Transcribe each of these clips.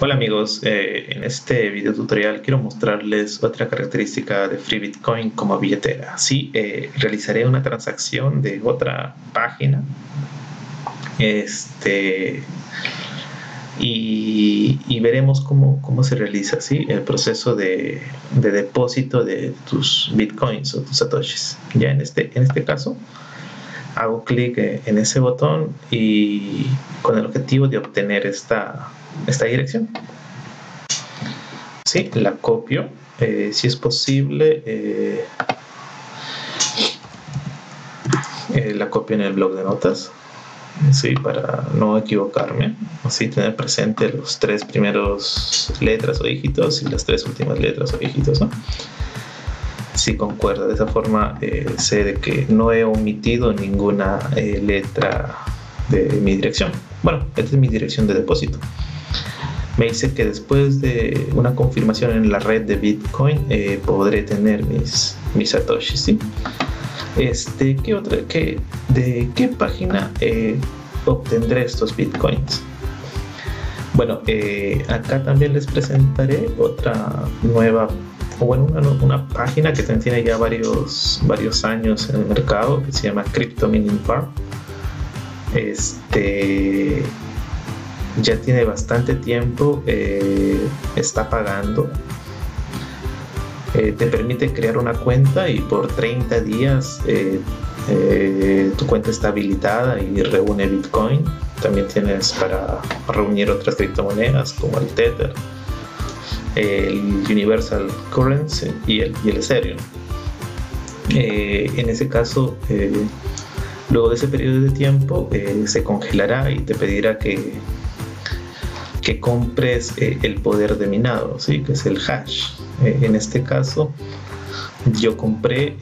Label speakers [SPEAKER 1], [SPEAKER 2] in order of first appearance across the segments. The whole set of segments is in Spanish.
[SPEAKER 1] Hola amigos, en este video tutorial quiero mostrarles otra característica de Free Bitcoin como billetera. Sí, realizaré una transacción de otra página y veremos cómo se realiza, ¿sí?, el proceso de depósito de tus bitcoins o tus satoshis. Ya en este caso hago clic en ese botón y con el objetivo de obtener esta dirección. Sí, la copio, si es posible, la copio en el bloc de notas, sí, para no equivocarme, así tener presente los tres primeros letras o dígitos y las tres últimas letras o dígitos, ¿no? Si concuerda, de esa forma sé de que no he omitido ninguna letra de mi dirección. Bueno, esta es mi dirección de depósito. Me dice que después de una confirmación en la red de Bitcoin podré tener mis satoshis, ¿sí? ¿De qué página obtendré estos bitcoins? Bueno, acá también les presentaré otra nueva, una página que tiene ya varios años en el mercado, que se llama Crypto Mining Farm. Ya tiene bastante tiempo, está pagando. Te permite crear una cuenta y por 30 días tu cuenta está habilitada y reúne Bitcoin. También tienes para reunir otras criptomonedas como el Tether, el Universal Currency y el Ethereum. En ese caso, luego de ese periodo de tiempo se congelará y te pedirá que compres el poder de minado, ¿sí?, que es el hash. En este caso yo compré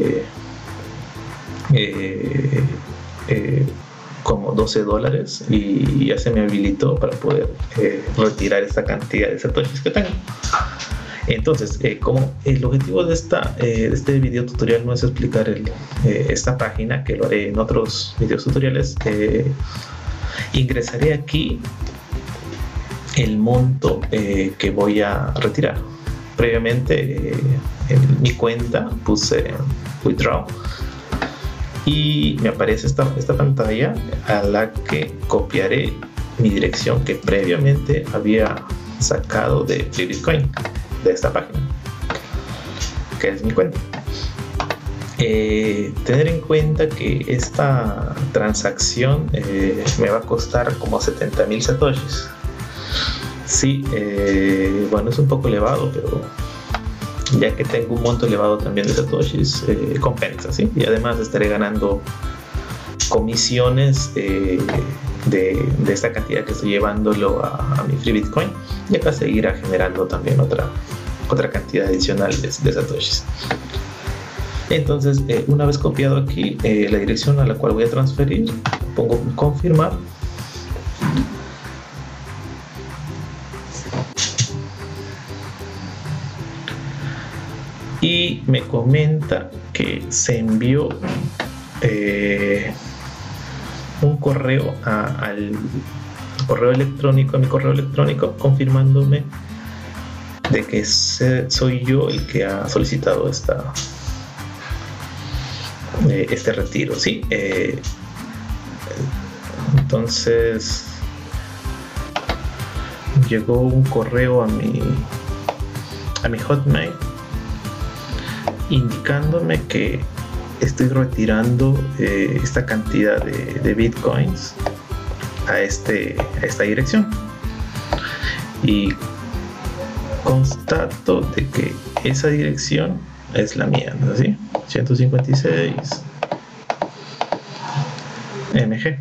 [SPEAKER 1] como $12 y ya se me habilitó para poder retirar esta cantidad de satoshis que tengo. Entonces, como el objetivo de este video tutorial no es explicar esta página, que lo haré en otros videos tutoriales, ingresaré aquí el monto que voy a retirar. Previamente en mi cuenta puse withdraw y me aparece esta pantalla a la que copiaré mi dirección que previamente había sacado de Free Bitcoin, de esta página, que es mi cuenta. Tener en cuenta que esta transacción me va a costar como 70,000 satoshis. Sí, bueno, es un poco elevado, pero ya que tengo un monto elevado también de satoshis, compensa, ¿sí? Y además estaré ganando comisiones de esta cantidad que estoy llevándolo a mi Free Bitcoin, y acá seguirá generando también otra cantidad adicional de satoshis. Entonces, una vez copiado aquí la dirección a la cual voy a transferir, pongo confirmar. Y me comenta que se envió un correo al correo electrónico, a mi correo electrónico, confirmándome de que soy yo el que ha solicitado este retiro, ¿sí? Entonces llegó un correo a mi Hotmail indicándome que estoy retirando esta cantidad de bitcoins a esta dirección, y constato de que esa dirección es la mía, ¿no? ¿Sí? 156 MG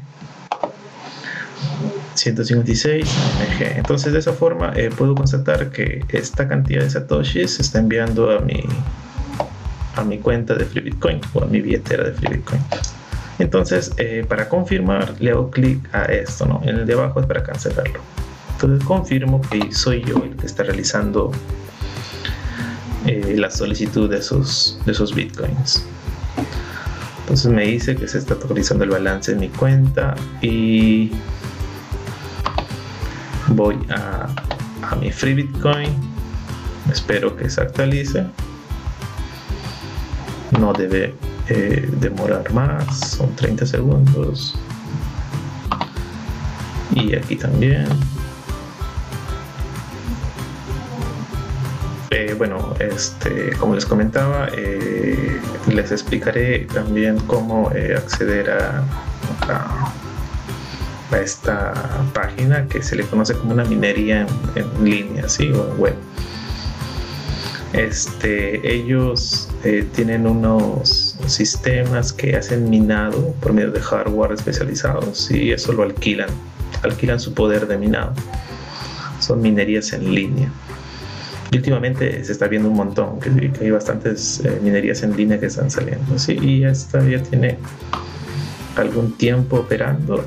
[SPEAKER 1] 156 MG. Entonces, de esa forma puedo constatar que esta cantidad de satoshis se está enviando a mi cuenta de Free Bitcoin o a mi billetera de Free Bitcoin. Entonces, para confirmar, le hago clic a esto, ¿no? En el de abajo es para cancelarlo. Entonces confirmo que soy yo el que está realizando la solicitud de esos bitcoins. Entonces me dice que se está actualizando el balance de mi cuenta y voy a a mi Free Bitcoin. Espero que se actualice. No debe demorar más, son 30 segundos. Y aquí también. Bueno, como les comentaba, les explicaré también cómo acceder a esta página que se le conoce como una minería en línea, ¿sí? O en web. Ellos tienen unos sistemas que hacen minado por medio de hardware especializados y eso lo alquilan su poder de minado. Son minerías en línea. Y últimamente se está viendo un montón, que hay bastantes minerías en línea que están saliendo, ¿sí? Y esta ya tiene algún tiempo operando.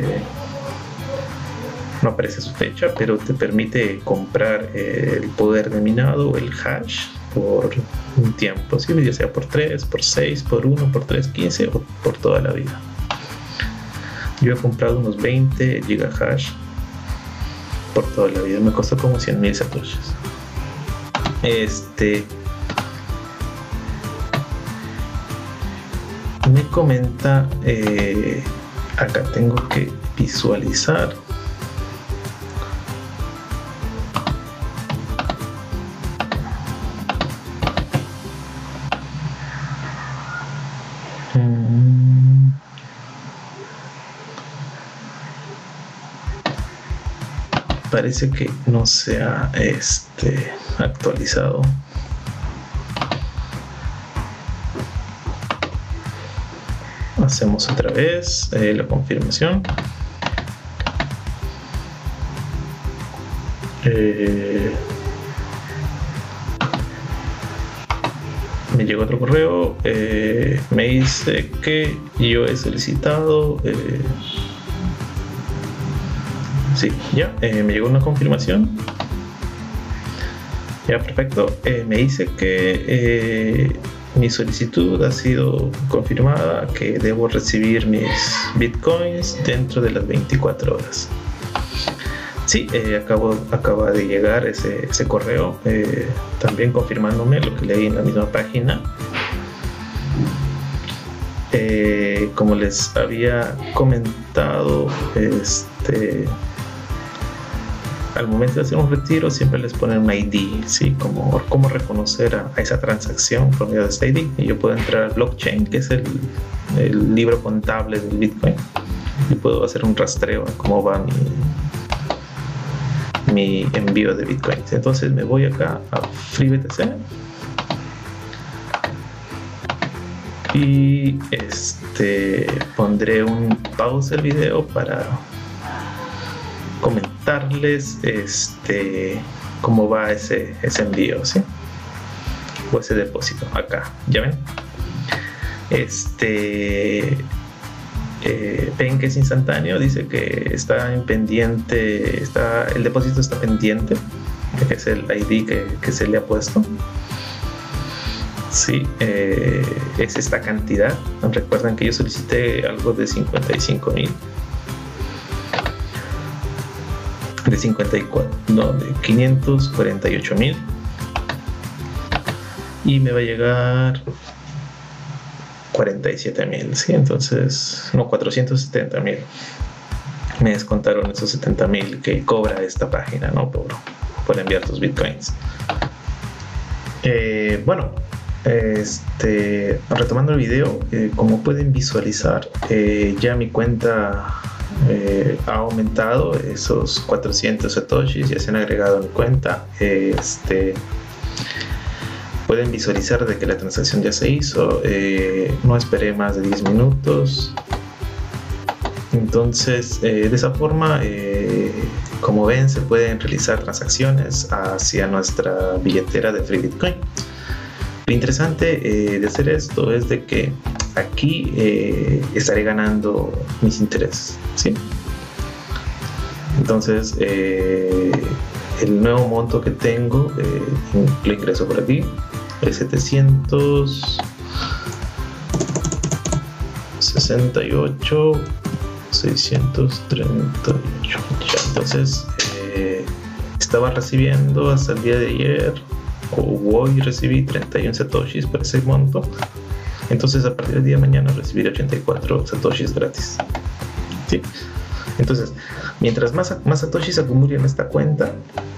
[SPEAKER 1] No aparece su fecha, pero te permite comprar el poder de minado, el hash, por un tiempo, ¿sí? Ya sea por 3, por 6, por 1, por 3, 15 o por toda la vida. Yo he comprado unos 20 gigahash por toda la vida. Me costó como 100,000 satoshis. Me comenta, acá tengo que visualizar. Parece que no se ha actualizado. Hacemos otra vez la confirmación. Me llegó otro correo. Me dice que yo he solicitado. Sí, ya, me llegó una confirmación. Ya, perfecto. Me dice que mi solicitud ha sido confirmada, que debo recibir mis bitcoins dentro de las 24 horas. Sí, acaba de llegar ese correo, también confirmándome lo que leí en la misma página. Como les había comentado, al momento de hacer un retiro siempre les ponen un ID, ¿sí? Como cómo reconocer a esa transacción por medio de este ID. Y yo puedo entrar al blockchain, que es el libro contable del Bitcoin, y puedo hacer un rastreo a cómo va mi envío de Bitcoins. Entonces me voy acá a FreeBTC y pondré un pause del video para comentarles cómo va ese envío, ¿sí? O ese depósito. Acá, ¿ya ven? Ven que es instantáneo, dice que está en pendiente, el depósito está pendiente, que es el ID que se le ha puesto. Sí, es esta cantidad. Recuerden que yo solicité algo de 55,000. De 548,000. Y me va a llegar 47,000, ¿sí? Entonces, no, 470,000. Me descontaron esos 70,000 que cobra esta página, ¿no? Por enviar tus bitcoins. Bueno, retomando el video, como pueden visualizar, ya mi cuenta ha aumentado. Esos 400 satoshis ya se han agregado a mi cuenta. Pueden visualizar de que la transacción ya se hizo. No esperé más de 10 minutos. Entonces, de esa forma, como ven, se pueden realizar transacciones hacia nuestra billetera de Free Bitcoin. Lo interesante de hacer esto es de que aquí estaré ganando mis intereses, ¿sí? Entonces, el nuevo monto que tengo, lo ingreso por aquí, es 768,638. Ya, entonces, estaba recibiendo hasta el día de ayer, o hoy recibí 31 satoshis por ese monto. Entonces a partir del día de mañana recibiré 84 satoshis gratis. ¿Sí? Entonces, mientras más satoshis acumulen en esta cuenta,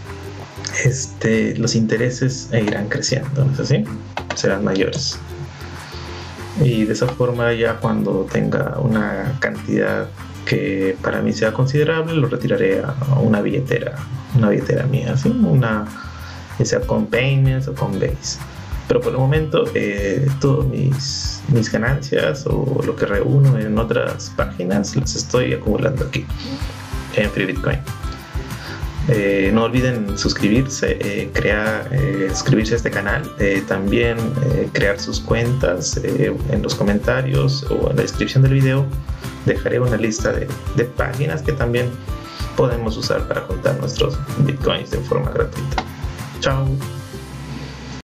[SPEAKER 1] los intereses irán creciendo, ¿no es así? Serán mayores. Y de esa forma, ya cuando tenga una cantidad que para mí sea considerable, lo retiraré a una billetera mía, ¿sí? Ya sea con Payments o con Base. Pero por el momento, todas mis ganancias o lo que reúno en otras páginas las estoy acumulando aquí en Free Bitcoin. No olviden suscribirse, suscribirse a este canal, también crear sus cuentas. En los comentarios o en la descripción del video dejaré una lista de páginas que también podemos usar para juntar nuestros bitcoins de forma gratuita. Chao.